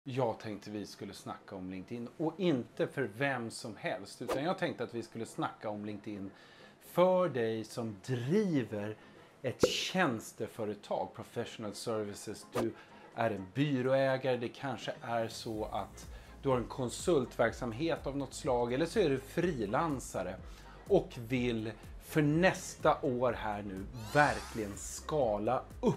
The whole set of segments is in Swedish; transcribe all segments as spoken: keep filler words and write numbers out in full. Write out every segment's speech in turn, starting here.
Jag tänkte vi skulle snacka om LinkedIn och inte för vem som helst, utan jag tänkte att vi skulle snacka om LinkedIn för dig som driver ett tjänsteföretag, professional services. Du är en byråägare, det kanske är så att du har en konsultverksamhet av något slag, eller så är du frilansare och vill för nästa år här nu verkligen skala upp.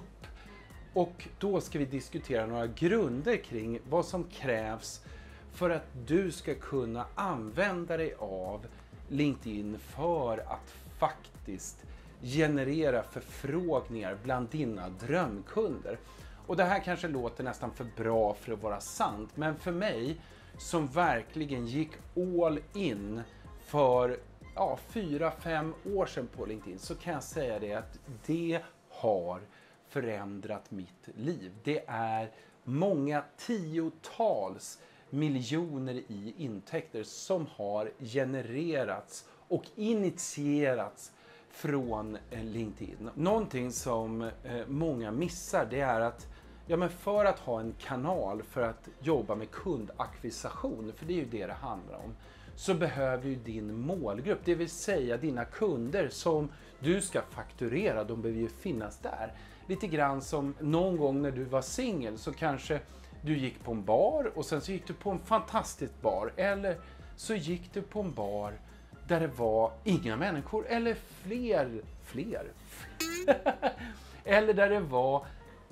Och då ska vi diskutera några grunder kring vad som krävs för att du ska kunna använda dig av LinkedIn för att faktiskt generera förfrågningar bland dina drömkunder. Och det här kanske låter nästan för bra för att vara sant, men för mig som verkligen gick all in för ja, fyra, fem år sedan på LinkedIn, så kan jag säga det att det har förändrat mitt liv. Det är många tiotals miljoner i intäkter som har genererats och initierats från LinkedIn. Någonting som många missar, det är att ja, men för att ha en kanal för att jobba med kundakquisition, för det är ju det det handlar om, så behöver ju din målgrupp, det vill säga dina kunder som du ska fakturera, de behöver ju finnas där. Lite grann som någon gång när du var singel, så kanske du gick på en bar och sen så gick du på en fantastisk bar, eller så gick du på en bar där det var inga människor eller fler, fler, eller där det var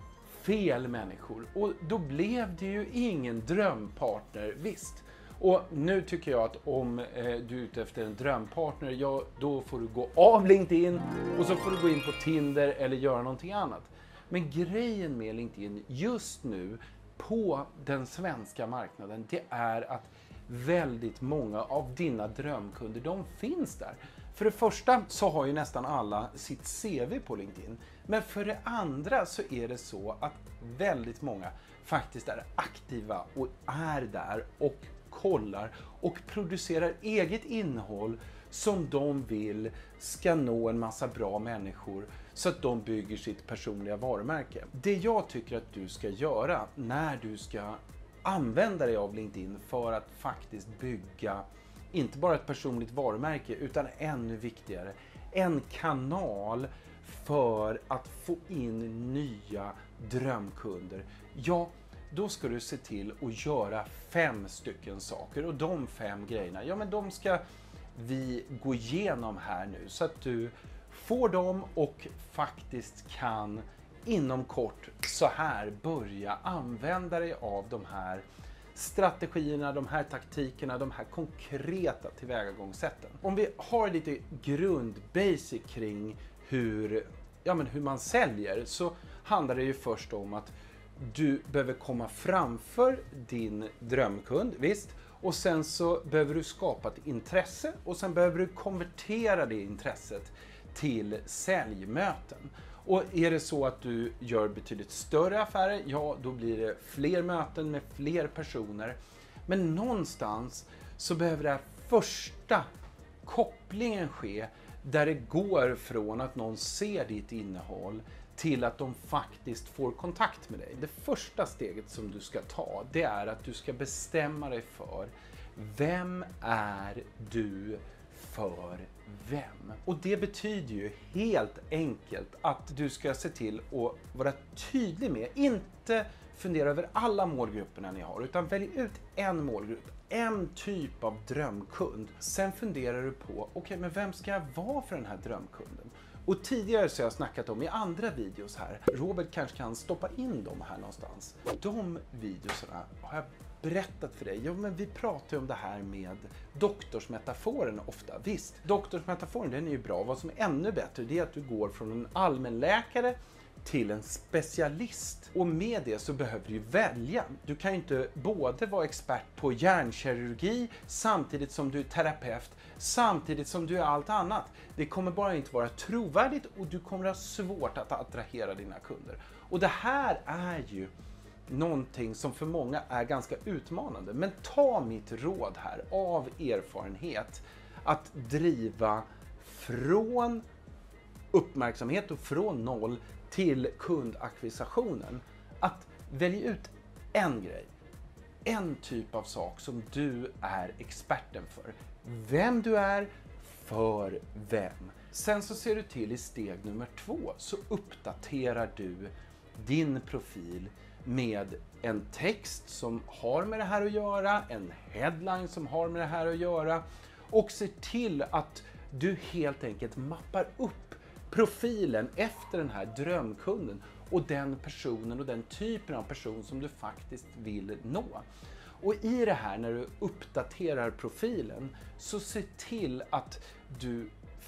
fel människor, och då blev det ju ingen drömpartner, visst. Och nu tycker jag att om eh, du är ute efter en drömpartner, ja, då får du gå av LinkedIn och så får du gå in på Tinder eller göra någonting annat. Men grejen med LinkedIn just nu på den svenska marknaden, det är att väldigt många av dina drömkunder, de finns där. För det första så har ju nästan alla sitt C V på LinkedIn. Men för det andra så är det så att väldigt många faktiskt är aktiva och är där och kollar och producerar eget innehåll som de vill ska nå en massa bra människor så att de bygger sitt personliga varumärke. Det jag tycker att du ska göra när du ska använda dig av LinkedIn för att faktiskt bygga inte bara ett personligt varumärke, utan ännu viktigare, en kanal för att få in nya drömkunder. Ja, då ska du se till att göra fem stycken saker, och de fem grejerna, ja men de ska vi gå igenom här nu så att du får dem och faktiskt kan inom kort så här börja använda dig av de här strategierna, de här taktikerna, de här konkreta tillvägagångssätten. Om vi har lite grund basic kring hur, ja men hur man säljer, så handlar det ju först om att du behöver komma framför din drömkund, visst. Och sen så behöver du skapa ett intresse och sen behöver du konvertera det intresset till säljmöten. Och är det så att du gör betydligt större affärer, ja då blir det fler möten med fler personer. Men någonstans så behöver den första kopplingen ske där det går från att någon ser ditt innehåll till att de faktiskt får kontakt med dig. Det första steget som du ska ta, det är att du ska bestämma dig för vem är du för vem? Och det betyder ju helt enkelt att du ska se till att vara tydlig med, inte fundera över alla målgrupperna ni har, utan välj ut en målgrupp, en typ av drömkund. Sen funderar du på, okej, okay, men vem ska jag vara för den här drömkunden? Och tidigare så har jag snackat om i andra videos här, Robert kanske kan stoppa in dem här någonstans. De videorna har jag berättat för dig. Ja, men vi pratar ju om det här med doktorsmetaforen ofta. Visst, doktorsmetaforen, den är ju bra. Vad som är ännu bättre, det är att du går från en allmänläkare till en specialist. Och med det så behöver du välja. Du kan ju inte både vara expert på hjärnkirurgi samtidigt som du är terapeut, samtidigt som du är allt annat. Det kommer bara inte vara trovärdigt och du kommer ha svårt att attrahera dina kunder. Och det här är ju någonting som för många är ganska utmanande. Men ta mitt råd här av erfarenhet att driva från uppmärksamhet och från noll till kundakquisitionen. Att välja ut en grej. en typ av sak som du är experten för. Vem du är, för vem. Sen så ser du till i steg nummer två, så uppdaterar du din profil med en text som har med det här att göra, en headline som har med det här att göra, och ser till att du helt enkelt mappar upp profilen efter den här drömkunden och den personen och den typen av person som du faktiskt vill nå. Och i det här, när du uppdaterar profilen, så se till att du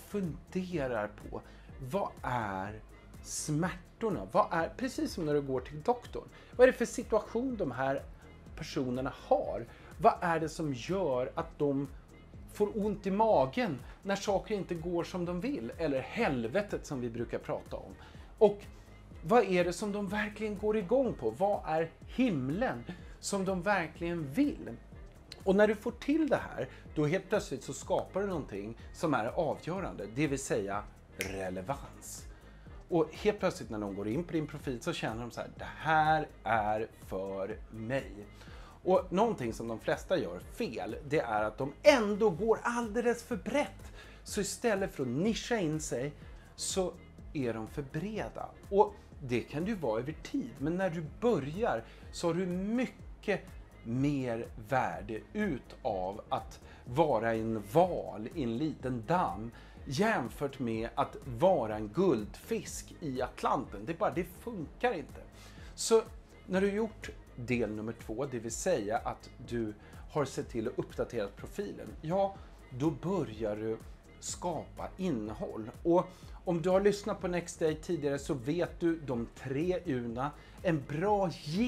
funderar på vad är smärtorna? Vad är, precis som när du går till doktorn, vad är det för situation de här personerna har? Vad är det som gör att de får ont i magen när saker inte går som de vill? Eller helvetet som vi brukar prata om. Och vad är det som de verkligen går igång på? Vad är himlen som de verkligen vill? Och när du får till det här, då helt plötsligt så skapar du någonting som är avgörande, det vill säga relevans. Och helt plötsligt när de går in på din profil så känner de så här, det här är för mig. Och någonting som de flesta gör fel, det är att de ändå går alldeles för brett. Så istället för att nischa in sig så är de för breda. Och det kan ju vara över tid, men när du börjar så har du mycket mer värde utav att vara en val i en liten damm jämfört med att vara en guldfisk i Atlanten. Det är bara, det funkar inte. Så när du har gjort del nummer två, det vill säga att du har sett till att uppdatera profilen, ja, då börjar du skapa innehåll. Och om du har lyssnat på Next Day tidigare så vet du de tre U:na, en bra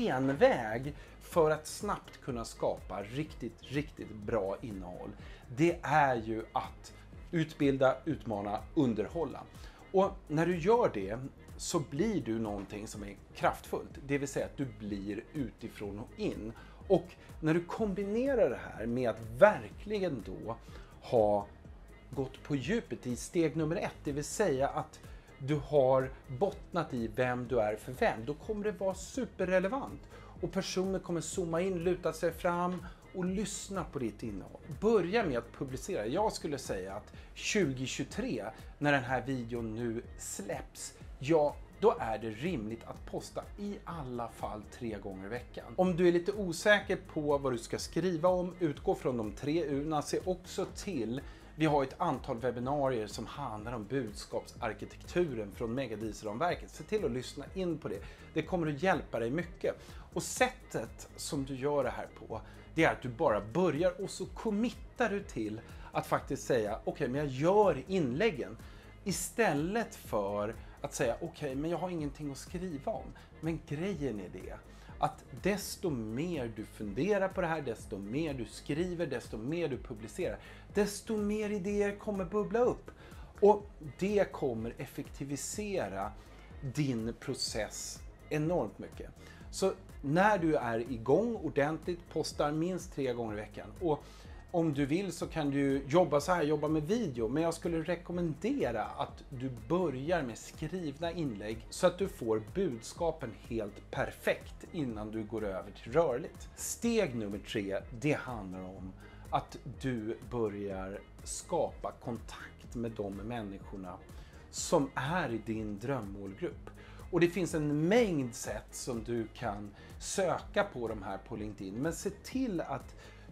genväg för att snabbt kunna skapa riktigt, riktigt bra innehåll. Det är ju att utbilda, utmana, underhålla. Och när du gör det så blir du någonting som är kraftfullt. Det vill säga att du blir utifrån och in. Och när du kombinerar det här med att verkligen då ha gått på djupet i steg nummer ett, det vill säga att du har bottnat i vem du är för vem, då kommer det vara superrelevant. Och personer kommer zooma in, luta sig fram och lyssna på ditt innehåll. Börja med att publicera. Jag skulle säga att tjugo tjugotre, när den här videon nu släpps, ja, då är det rimligt att posta i alla fall tre gånger i veckan. Om du är lite osäker på vad du ska skriva om, utgå från de tre U:na. Se också till, vi har ett antal webbinarier som handlar om budskapsarkitekturen från Megadiesel-ramverket. Se till att lyssna in på det. Det kommer att hjälpa dig mycket. Och sättet som du gör det här på, det är att du bara börjar och så committar du till att faktiskt säga okej, okay, men jag gör inläggen. Istället för att säga okej, okay, men jag har ingenting att skriva om. Men grejen är det att desto mer du funderar på det här, desto mer du skriver, desto mer du publicerar, desto mer idéer kommer bubbla upp. Och det kommer effektivisera din process enormt mycket. Så när du är igång ordentligt, postar minst tre gånger i veckan. Och om du vill så kan du jobba så här, jobba med video. Men jag skulle rekommendera att du börjar med skrivna inlägg så att du får budskapen helt perfekt innan du går över till rörligt. Steg nummer tre, det handlar om att du börjar skapa kontakt med de människorna som är i din drömmålgrupp. Och det finns en mängd sätt som du kan söka på de här på LinkedIn. Men se till att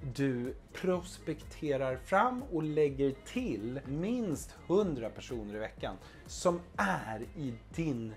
du prospekterar fram och lägger till minst hundra personer i veckan som är i din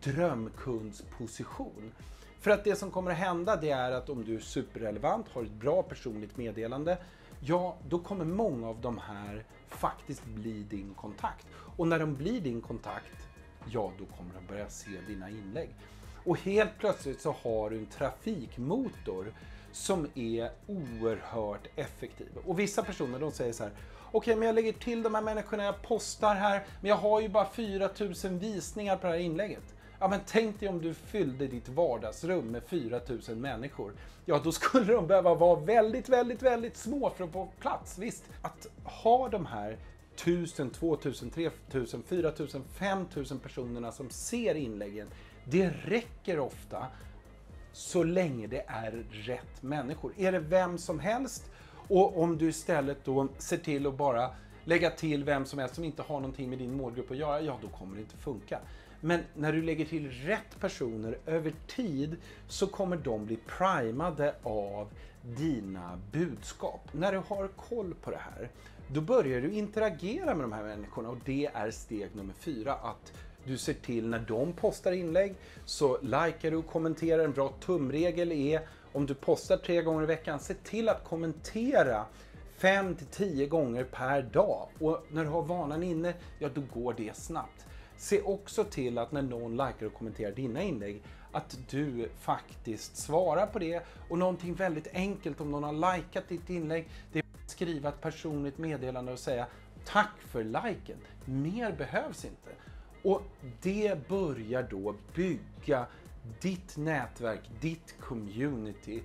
drömkundsposition. För att det som kommer att hända, det är att om du är superrelevant, har ett bra personligt meddelande, ja, då kommer många av de här faktiskt bli din kontakt. Och när de blir din kontakt, ja, då kommer de börja se dina inlägg. Och helt plötsligt så har du en trafikmotor som är oerhört effektiv. Och vissa personer, de säger så här: okej, okay, men jag lägger till de här människorna, jag postar här, men jag har ju bara fyra tusen visningar på det här inlägget. Ja, men tänk dig om du fyllde ditt vardagsrum med fyra tusen människor. Ja, då skulle de behöva vara väldigt, väldigt, väldigt små för att få plats. Visst, att ha de här tusen, tvåtusen, tretusen, fyratusen, femtusen personerna som ser inläggen, det räcker ofta så länge det är rätt människor. Är det vem som helst, och om du istället då ser till att bara lägga till vem som helst som inte har någonting med din målgrupp att göra, ja då kommer det inte funka. Men när du lägger till rätt personer över tid så kommer de bli primade av dina budskap. När du har koll på det här, då börjar du interagera med de här människorna, och det är steg nummer fyra. Att du ser till när de postar inlägg så likar du och kommenterar. En bra tumregel är, om du postar tre gånger i veckan, se till att kommentera fem till tio gånger per dag. Och när du har vanan inne, ja då går det snabbt. Se också till att när någon likar och kommenterar dina inlägg, att du faktiskt svarar på det. Och någonting väldigt enkelt, om någon har likat ditt inlägg, det är att skriva ett personligt meddelande och säga tack för liken. Mer behövs inte. Och det börjar då bygga ditt nätverk, ditt community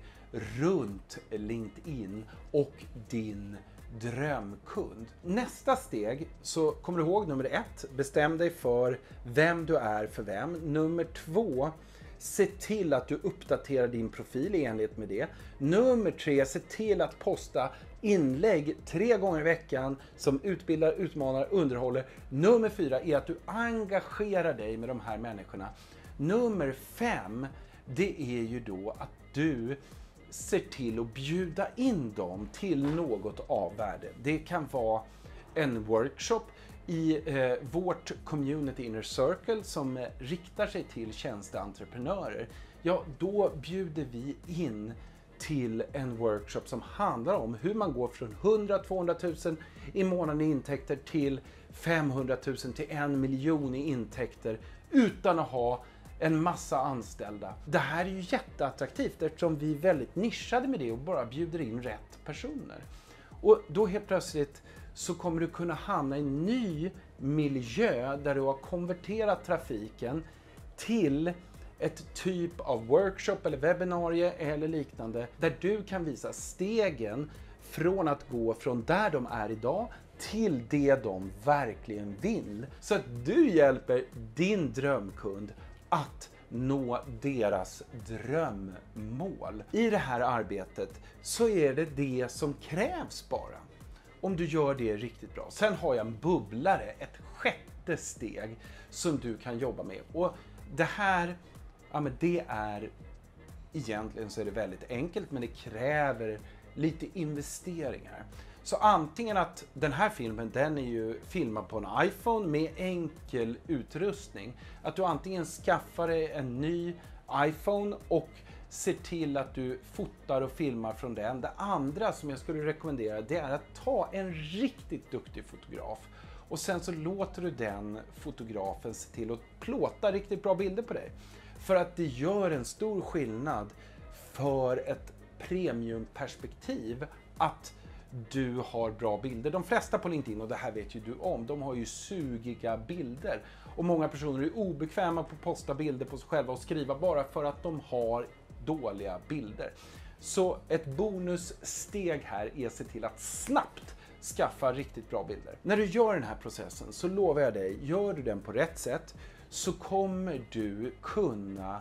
runt LinkedIn och din drömkund. Nästa steg, så kommer du ihåg nummer ett, bestäm dig för vem du är för vem. Nummer två, se till att du uppdaterar din profil i enlighet med det. Nummer tre, se till att posta inlägg tre gånger i veckan som utbildar, utmanar, underhåller. Nummer fyra är att du engagerar dig med de här människorna. Nummer fem, det är ju då att du ser till att bjuda in dem till något av värde. Det kan vara en workshop i eh, vårt community Inner Circle som eh, riktar sig till tjänsteentreprenörer. Ja, då bjuder vi in till en workshop som handlar om hur man går från hundra till tvåhundratusen i månaden i intäkter till femhundratusen till en miljon i intäkter utan att ha en massa anställda. Det här är ju jätteattraktivt eftersom vi är väldigt nischade med det och bara bjuder in rätt personer. Och då helt plötsligt så kommer du kunna hamna i en ny miljö där du har konverterat trafiken till ett typ av workshop eller webbinarie eller liknande där du kan visa stegen från att gå från där de är idag till det de verkligen vill. Så att du hjälper din drömkund att nå deras drömmål. I det här arbetet så är det det som krävs bara. Om du gör det riktigt bra. Sen har jag en bubblare, ett sjätte steg som du kan jobba med. Och det här, ja men det är, egentligen så är det väldigt enkelt men det kräver lite investeringar. Så antingen att den här filmen, den är ju filmad på en iPhone med enkel utrustning. Att du antingen skaffar dig en ny iPhone och ser till att du fotar och filmar från den. Det andra som jag skulle rekommendera, det är att ta en riktigt duktig fotograf. Och sen så låter du den fotografen se till att plåta riktigt bra bilder på dig. För att det gör en stor skillnad för ett premiumperspektiv att du har bra bilder. De flesta på LinkedIn, och det här vet ju du om, de har ju sugiga bilder. Och många personer är obekväma på att posta bilder på sig själva och skriva bara för att de har dåliga bilder. Så ett bonussteg här är att se till att snabbt skaffa riktigt bra bilder. När du gör den här processen så lovar jag dig, gör du den på rätt sätt så kommer du kunna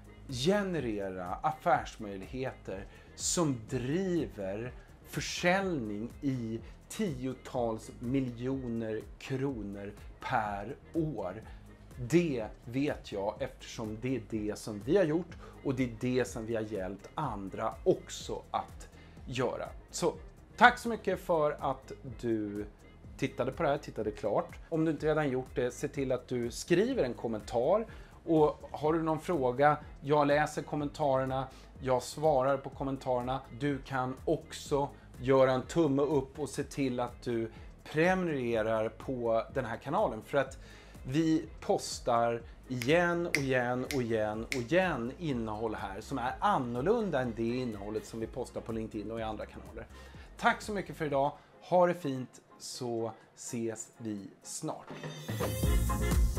generera affärsmöjligheter som driver försäljning i tiotals miljoner kronor per år. Det vet jag eftersom det är det som vi har gjort och det är det som vi har hjälpt andra också att göra. Så tack så mycket för att du tittade på det här, tittade klart. Om du inte redan gjort det, se till att du skriver en kommentar. Och har du någon fråga, jag läser kommentarerna, jag svarar på kommentarerna. Du kan också göra en tumme upp och se till att du prenumererar på den här kanalen. För att vi postar igen och igen och igen och igen innehåll här som är annorlunda än det innehållet som vi postar på LinkedIn och i andra kanaler. Tack så mycket för idag, ha det fint så ses vi snart.